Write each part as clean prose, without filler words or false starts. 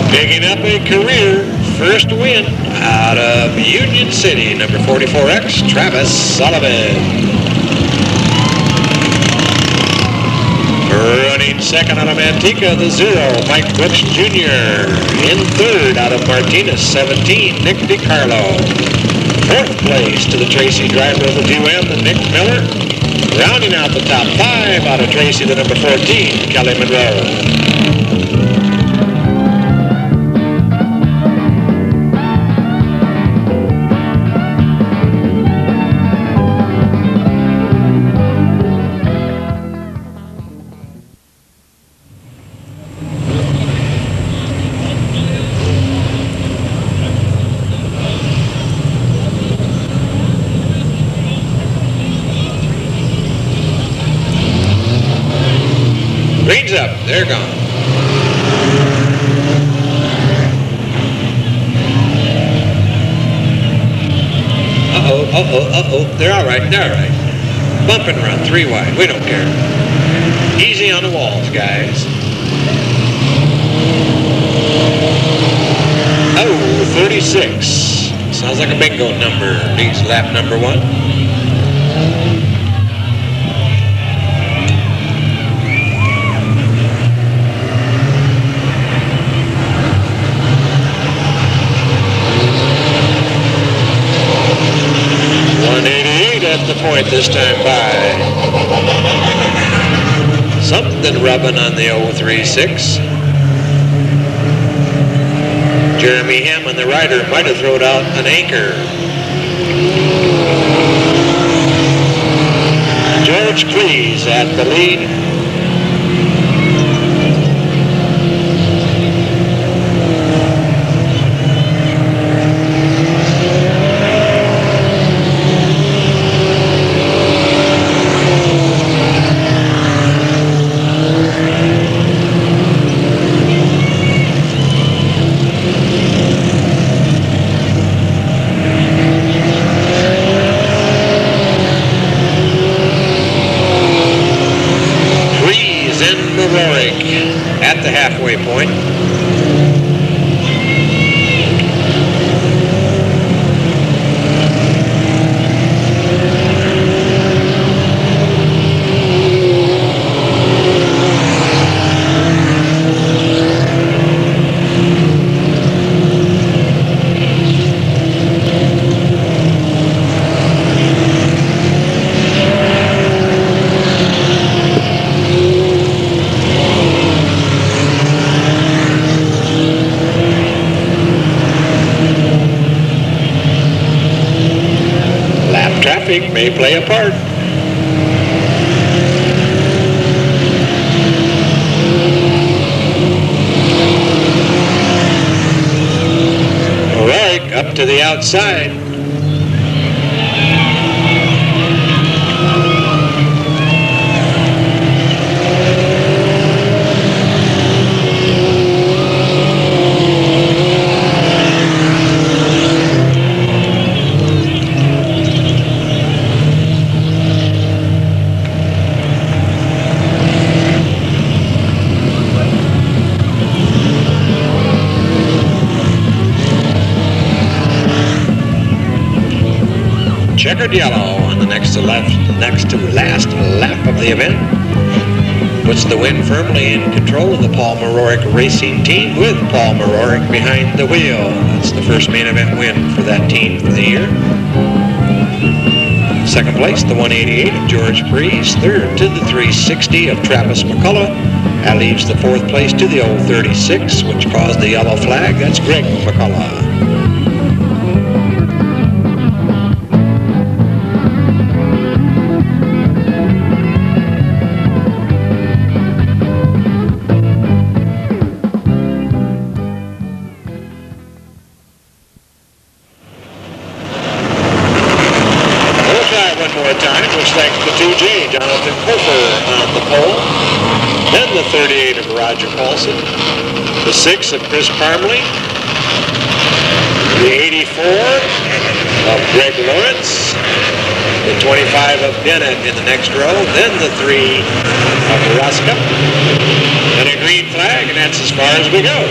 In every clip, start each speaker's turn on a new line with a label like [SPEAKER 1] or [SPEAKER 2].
[SPEAKER 1] Picking up a career first win out of Union City, number 44X, Travis Sullivan. Running second out of Manteca, the 0, Mike Brooks Jr. In third out of Martinez, 17, Nick DiCarlo. Fourth place to the Tracy driver of the 2M, Nick Miller. Rounding out the top 5 out of Tracy, the number 14, Kelly Monroe. Green's up, they're gone. They're all right, Bump and run, 3 wide, we don't care. Easy on the walls, guys. Oh, 36. Sounds like a bingo number, leads lap number 1. At the point this time by. Something rubbing on the 036. Jeremy Hammond, the rider, might have thrown out an anchor. George Cleese at the lead. At the halfway point. May play a part. All right, up to the outside. Checkered yellow on the next to last lap of the event. Puts the win firmly in control of the Paul Marorik racing team with Paul Marorik behind the wheel. That's the first main event win for that team for the year. Second place, the 188 of George Priest. Third to the 360 of Travis McCullough. That leaves the fourth place to the 036, which caused the yellow flag. That's Greg McCullough. The 38 of Roger Paulson, the 6 of Chris Parmley, the 84 of Greg Lawrence, the 25 of Bennett in the next row, then the 3 of Ruska, and a green flag, and that's as far as we go.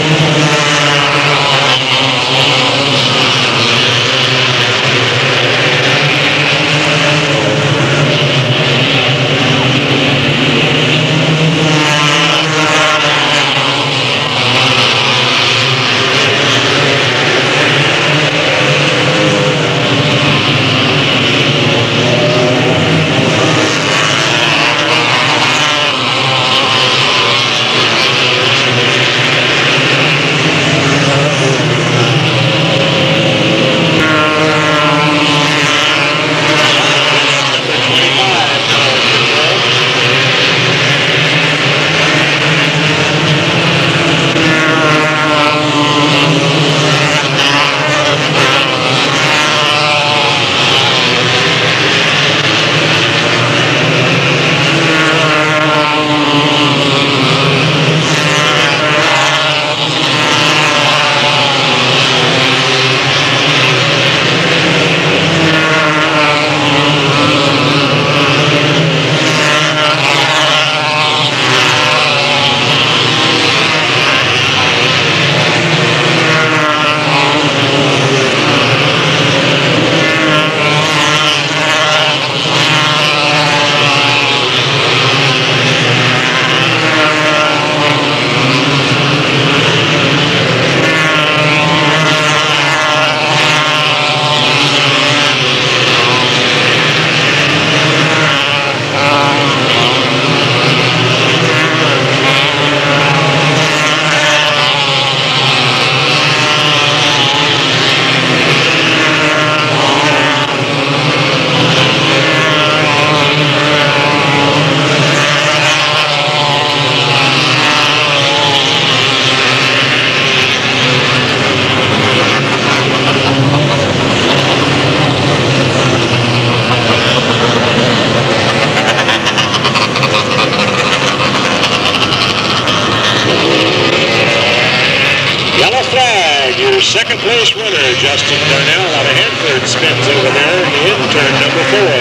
[SPEAKER 1] Your second place winner, Justin Darnell out of Hanford, spins over there in turn number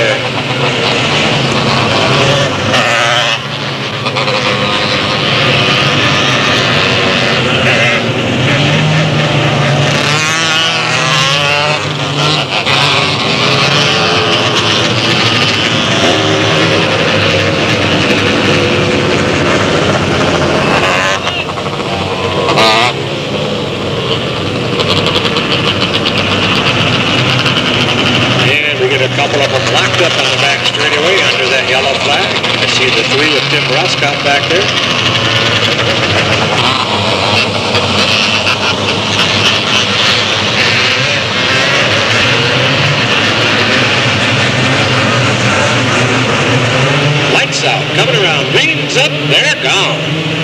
[SPEAKER 1] 3 with Tim Roscott back there. Lights out, coming around, greens up, they're gone.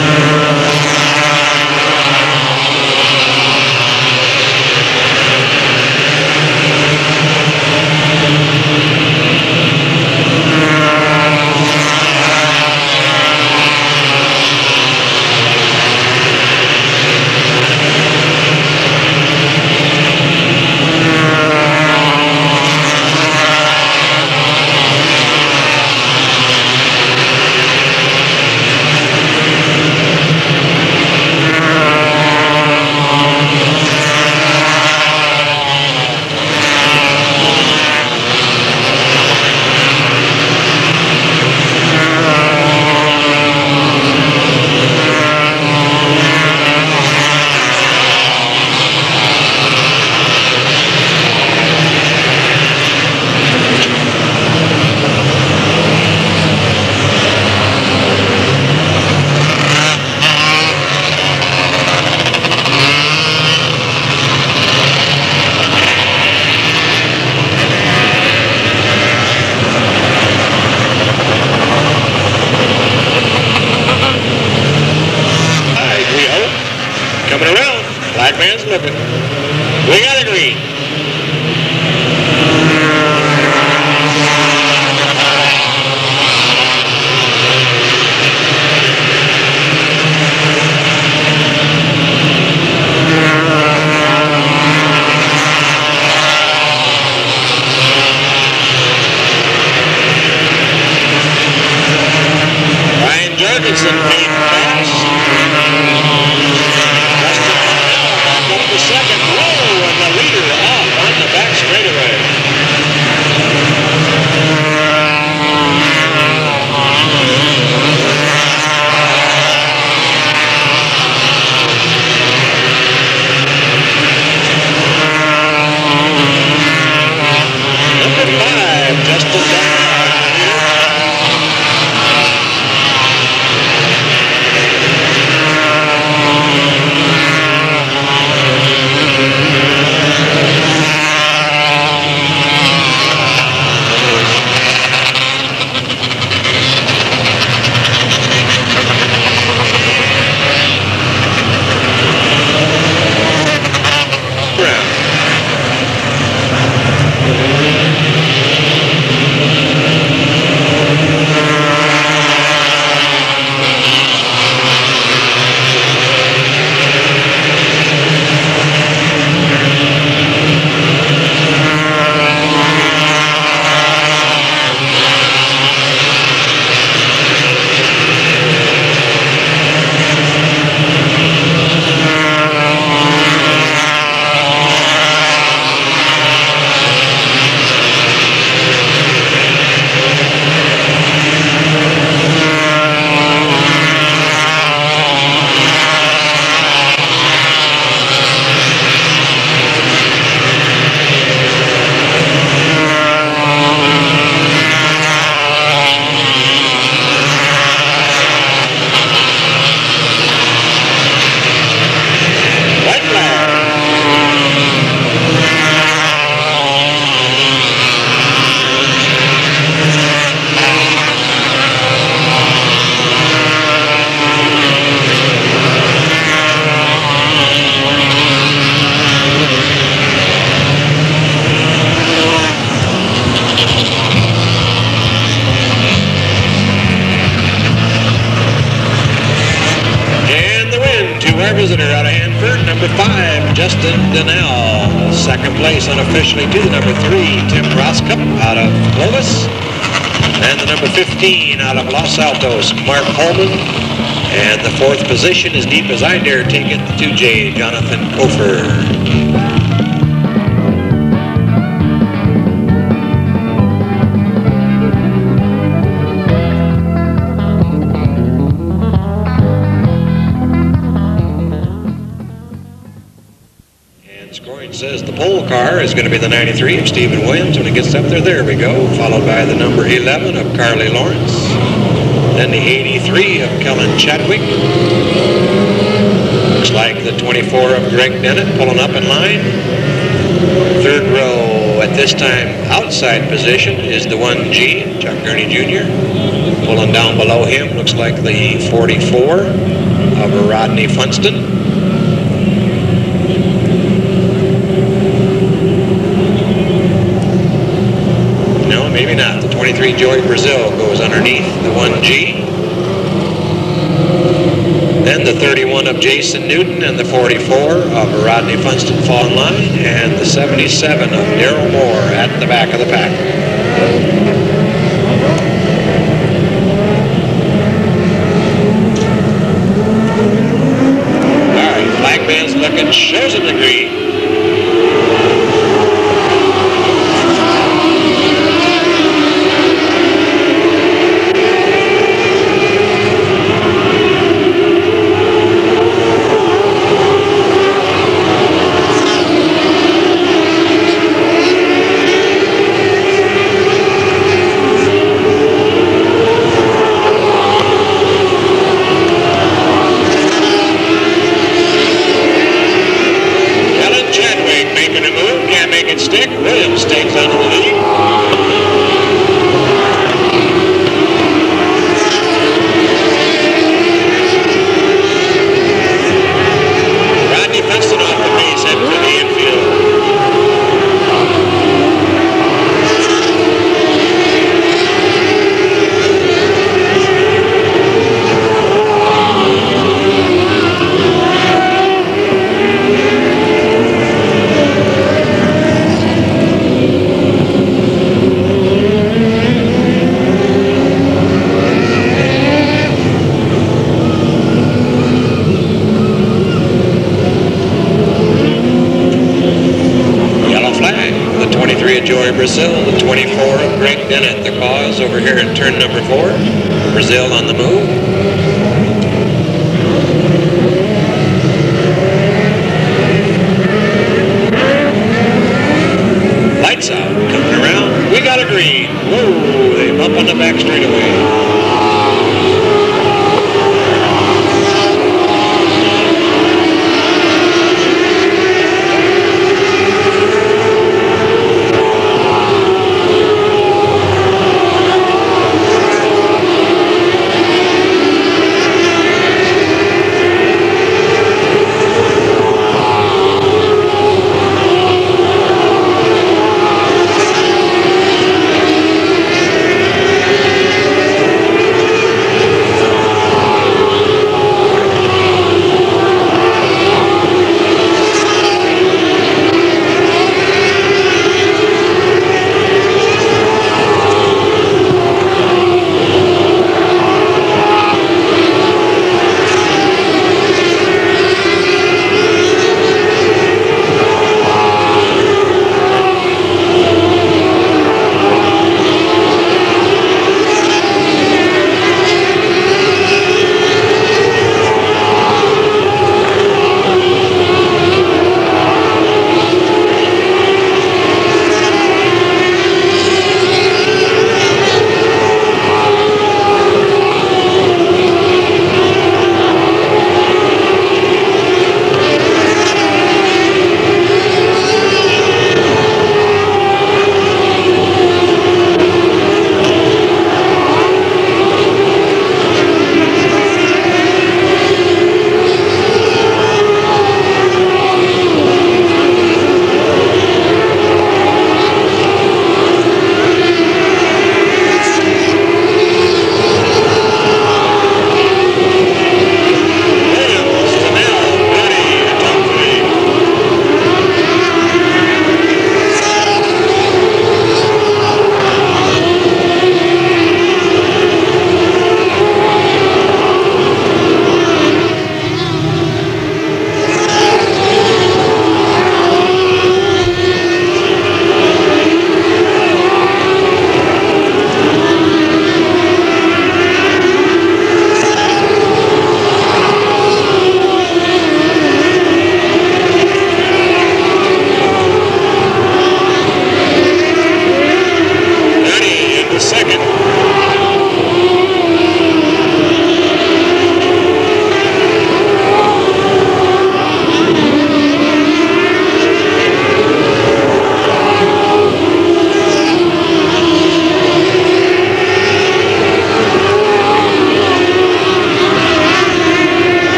[SPEAKER 1] Coming around, black man's looking. We got a green. Ryan Jorgensen, 5, Justin Donnell. Second place unofficially to the number 3, Tim Roscup out of Clovis. And the number 15 out of Los Altos, Mark Holman. And the 4th position, as deep as I dare take it, the 2J, Jonathan Kofer. Says the pole car is going to be the 93 of Stephen Williams when it gets up there. There we go. Followed by the number 11 of Carly Lawrence. Then the 83 of Kellen Chadwick. Looks like the 24 of Greg Bennett pulling up in line. Third row at this time outside position is the 1G, Chuck Gurney Jr. Pulling down below him looks like the 44 of Rodney Funston. Maybe not. The 23 Joey Brazil goes underneath the 1G. Then the 31 of Jason Newton and the 44 of Rodney Funston fall in line. And the 77 of Daryl Moore at the back of the pack. All right, flag man's looking, shows him the green. Williams takes on the lead. Rodney Funston off the base, heading for the infield. Joey Brazil, the 24 of Greg Bennett. The cause over here at turn number 4. Brazil on the move. Lights out, coming around. We got a green. Whoa, they bump on the back straightaway.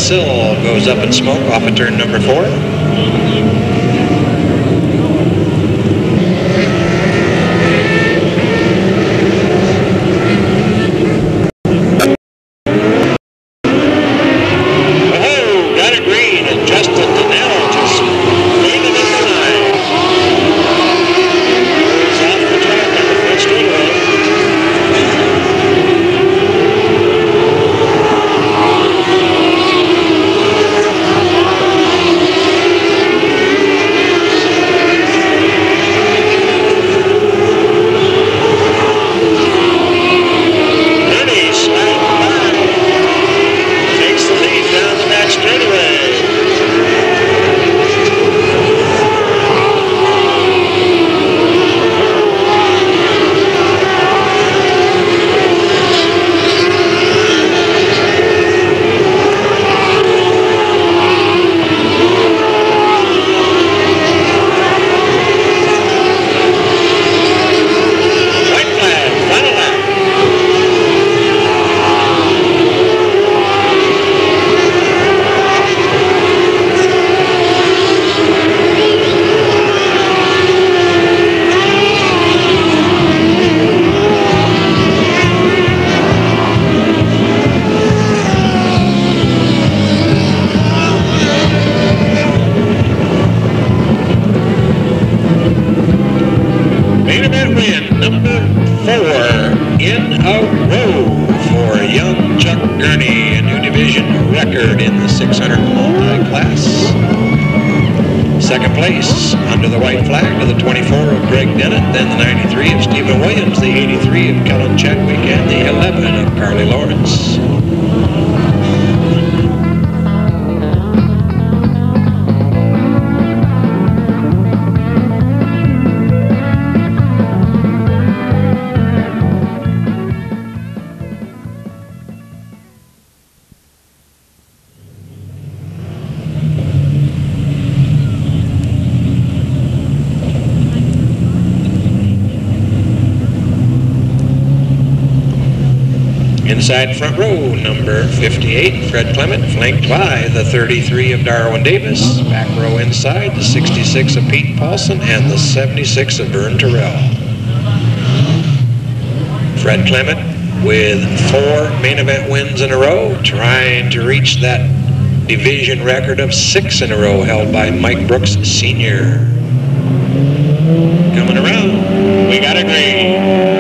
[SPEAKER 1] sill goes up in smoke off of turn number 4. In the 600 multi-class. Second place under the white flag to the 24 of Greg Dennett, then the 93 of Stephen Williams, the 83 of Kellen Chadwick, and the 11 of Carly Lawrence. Inside front row, number 58, Fred Clement, flanked by the 33 of Darwin Davis. Back row inside, the 66 of Pete Paulson and the 76 of Vern Terrell. Fred Clement with 4 main event wins in a row, trying to reach that division record of 6 in a row held by Mike Brooks Sr. Coming around, we got a green.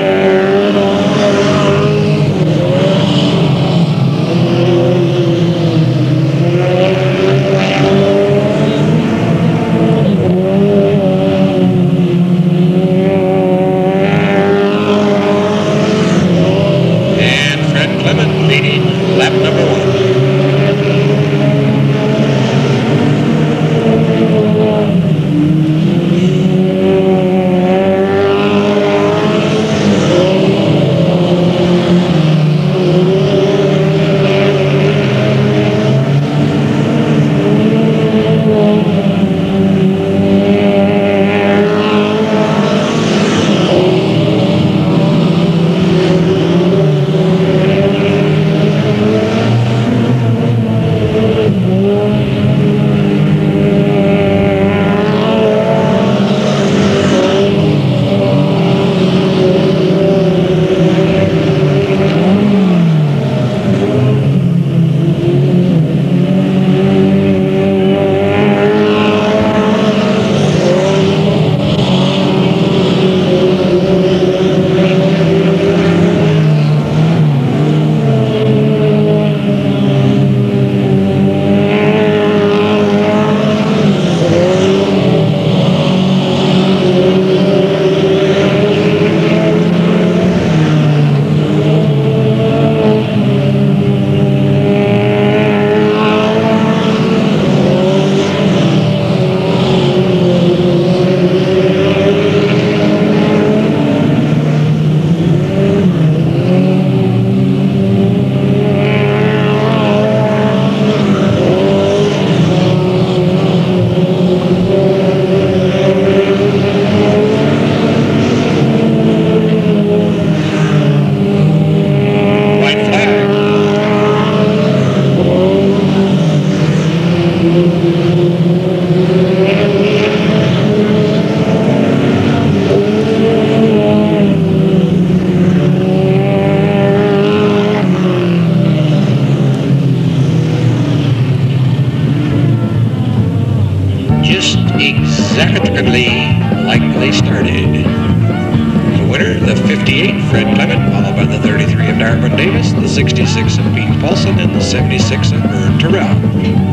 [SPEAKER 1] just exactly like they started. The winner, the 58, Fred Clement, followed by the 33 of Darwin Davis, the 66 of Pete Paulson, and the 76 of Vern Terrell.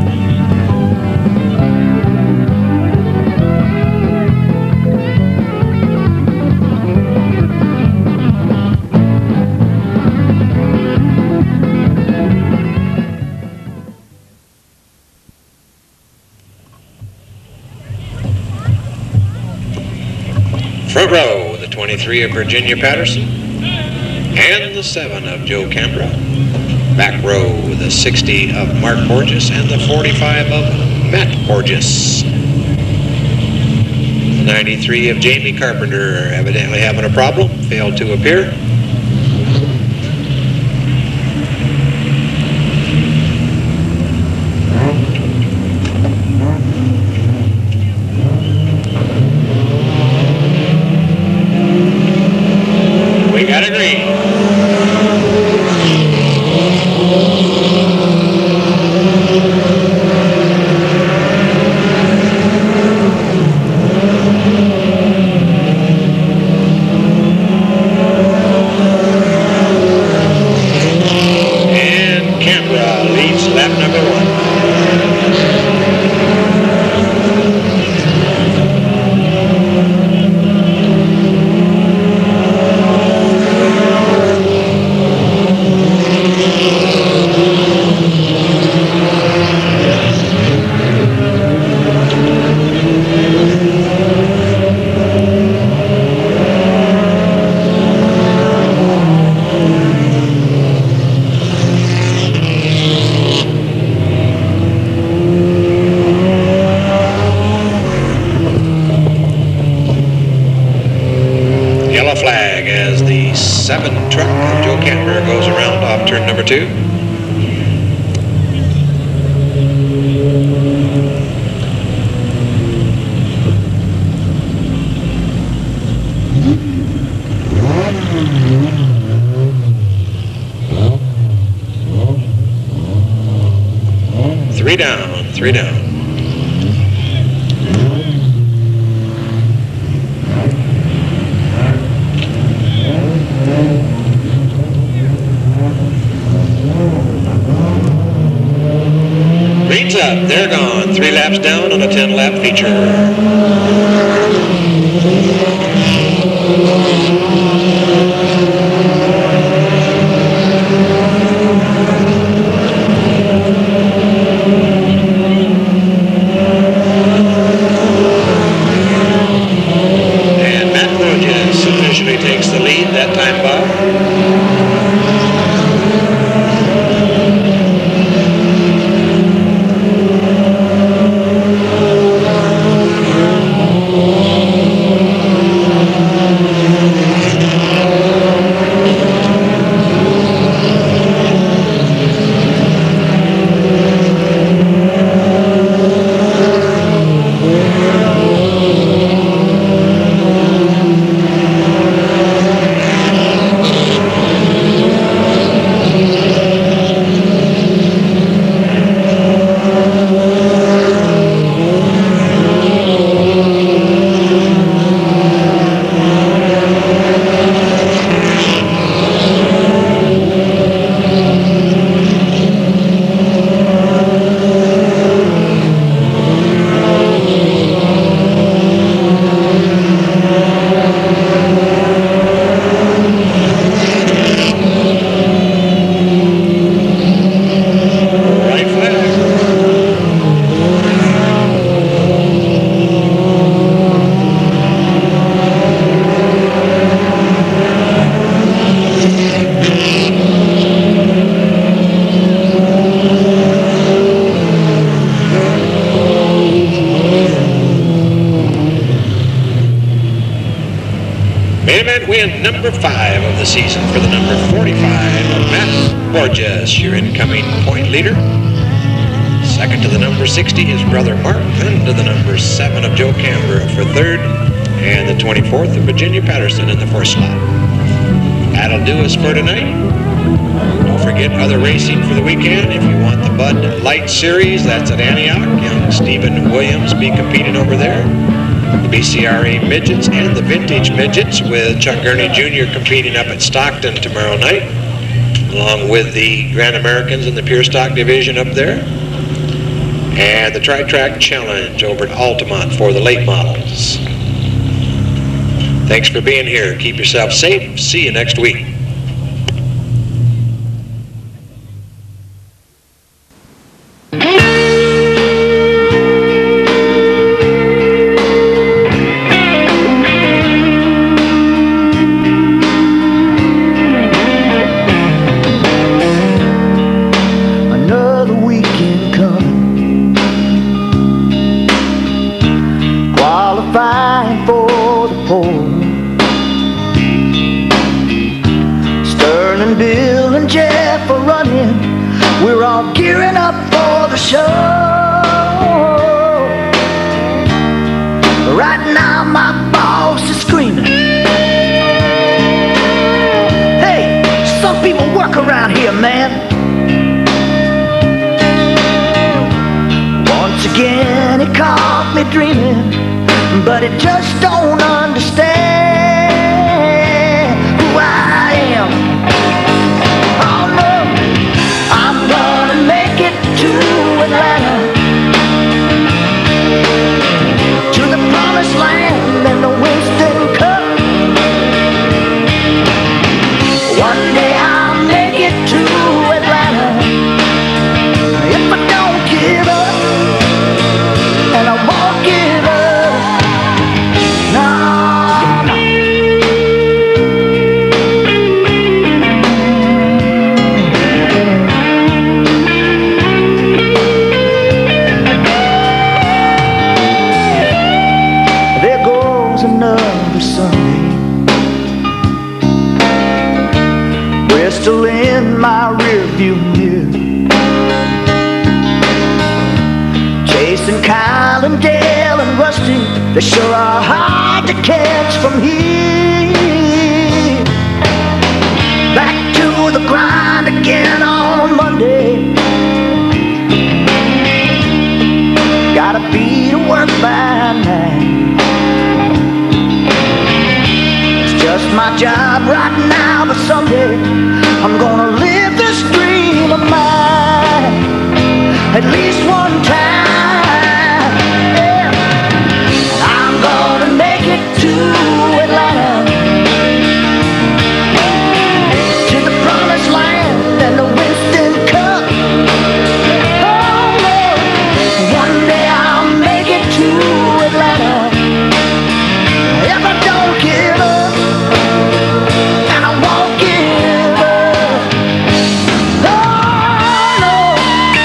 [SPEAKER 1] Front row, the 23 of Virginia Patterson and the 7 of Joe Canberra. Back row, the 60 of Mark Borges and the 45 of Matt Borges. The 93 of Jamie Carpenter, evidently having a problem, failed to appear. Got a green. And Canberra leads lap number 1. Flag as the 7 truck of Joe Canberra goes around off turn number 2. Three down. Green's up, they're gone. 3 laps down on a 10-lap feature. Officially takes the lead that time, Bob. Main event win number 5 of the season for the number 45 of Matt Borges, your incoming point leader. Second to the number 60 is brother Mark, then to the number 7 of Joe Canberra for third, and the 24th of Virginia Patterson in the fourth slot. That'll do us for tonight. Don't forget other racing for the weekend. If you want the Bud Light Series, that's at Antioch. Stephen Williams be competing over there. The BCRA Midgets and the Vintage Midgets with Chuck Gurney Jr. competing up at Stockton tomorrow night, along with the Grand Americans in the Pure Stock division up there. And the Tri-Track Challenge over at Altamont for the late models. Thanks for being here. Keep yourself safe. See you next week.
[SPEAKER 2] But it just don't understand who I am. Oh no, I'm gonna make it to Atlanta, to the promised land and the Winston Cup. One day I'll make it to Atlanta if I don't give up, and I won't give up. Still in my rearview mirror, chasing Kyle and Dale and Rusty. They sure are hard to catch from here. Back to the grind again on Monday. Gotta be to work by 9. It's just my job right now, but someday I'm gonna live this dream of mine at least one time. Yeah. I'm gonna make it to Atlanta, to the promised land and the Winston Cup. Oh Lord, one day I'll make it to Atlanta if I don't give up, and I won't give up. Oh no.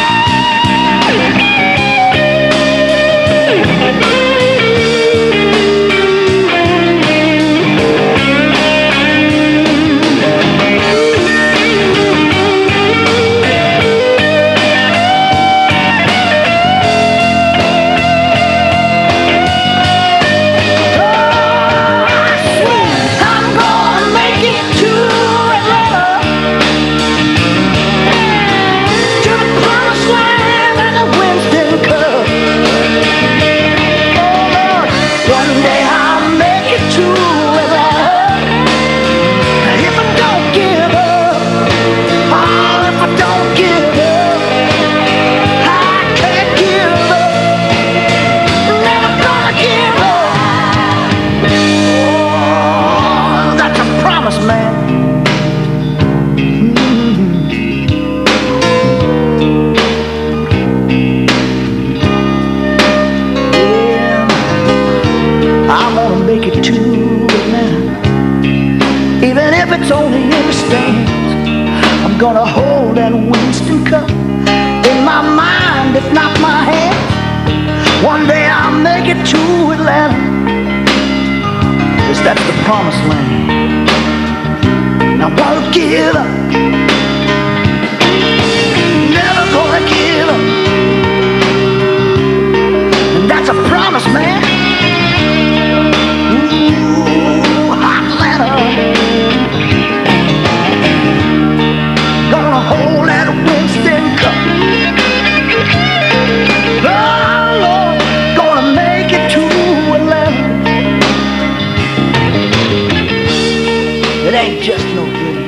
[SPEAKER 2] Gonna hold that Winston Cup in my mind, if not my hand. One day I'll make it to Atlanta, 'cause that's the promised land. And I won't give up, never gonna give up, and that's a promise, man. Ooh, Atlanta. Gonna hold that Winston Cup. Oh, It ain't just no dream.